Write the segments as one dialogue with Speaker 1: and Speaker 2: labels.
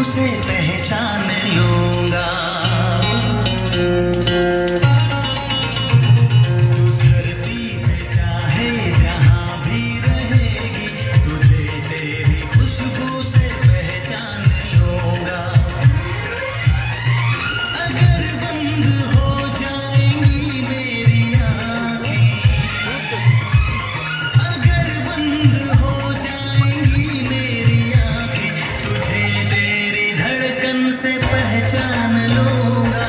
Speaker 1: से पहचान लूंगा। धरती पे चाहे जहां भी रहेगी, तुझे तेरी खुशबू से पहचान लूंगा। अगर बंद हो जाएंगी मेरी आँखें, अगर बंद हो जाएंगी मेरी आँखें, तुझे तेरी धड़कन से पहचान लूंगा।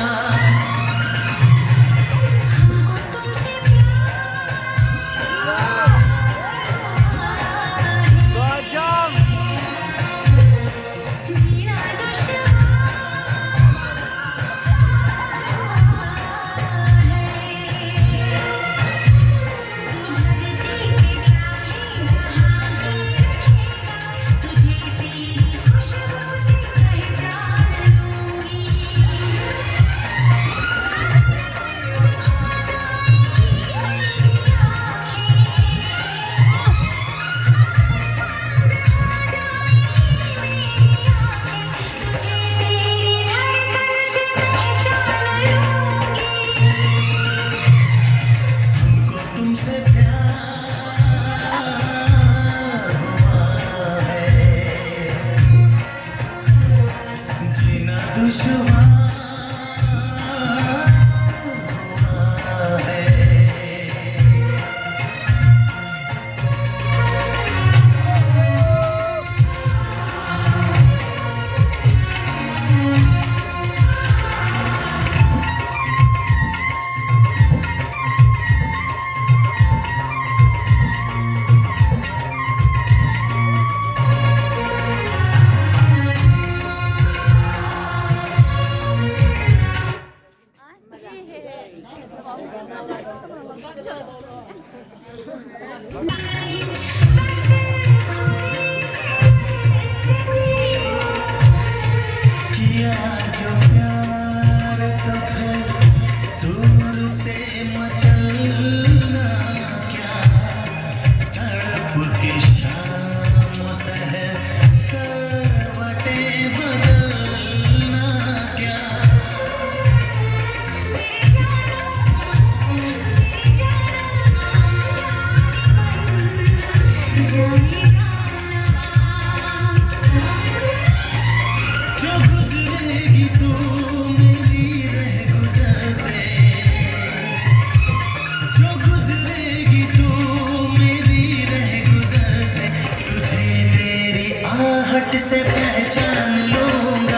Speaker 1: से पहचान लूंगा।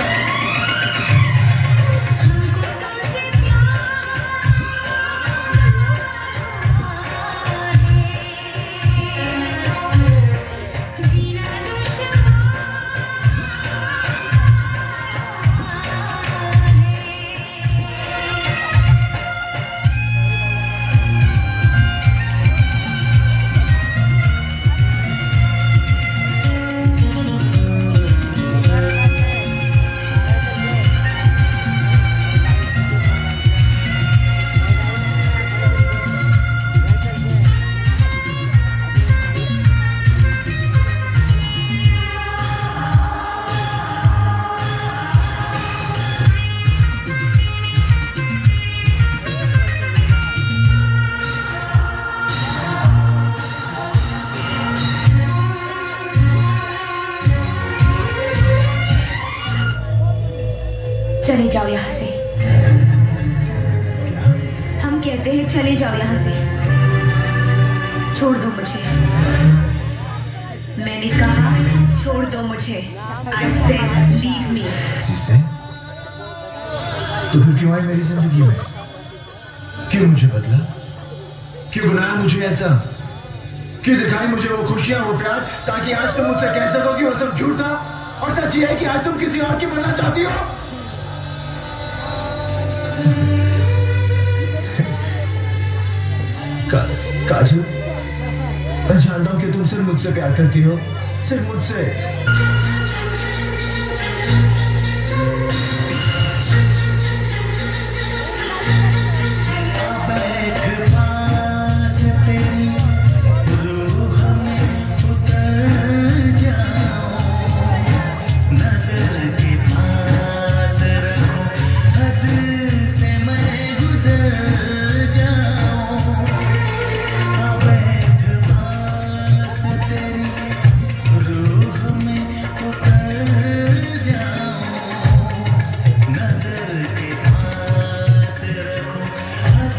Speaker 2: चले जाओ यहाँ से। हम कहते हैं चले जाओ यहाँ से, छोड़ दो मुझे। मैंने कहा छोड़ दो मुझे। I said leave me।
Speaker 3: से तो फिर क्यों आई मेरी जिंदगी में? क्यों मुझे बदला? क्यों बनाया मुझे ऐसा? क्यों दिखाई मुझे वो खुशियां, वो प्यार, ताकि आज तुम मुझसे कह सको कि वो सब झूठ था और सच ये है कि आज तुम किसी और की बनना चाहती हो। काजल, मैं जानता हूं कि तुम सिर्फ मुझसे प्यार करती हो, सिर्फ मुझसे।
Speaker 1: नजर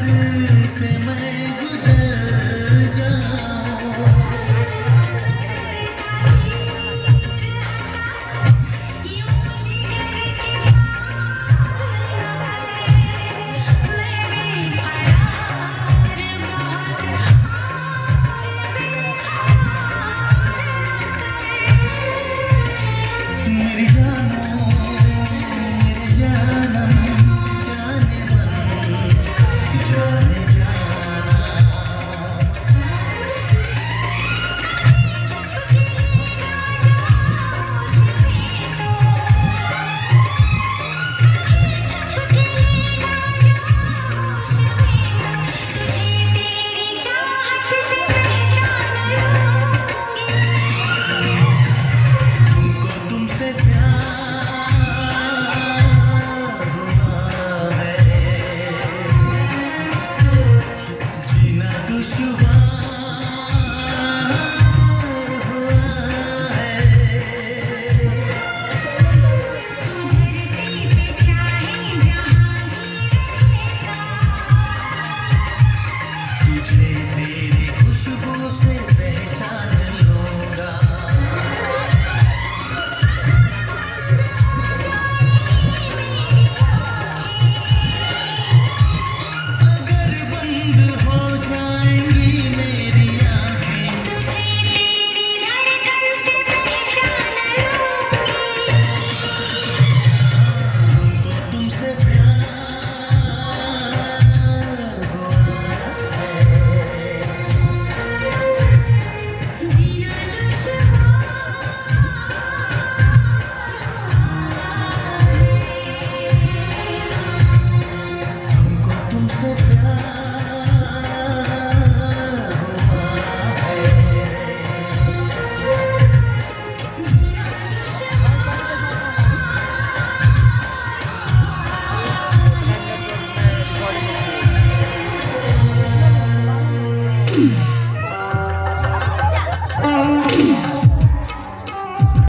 Speaker 1: दिल से मैं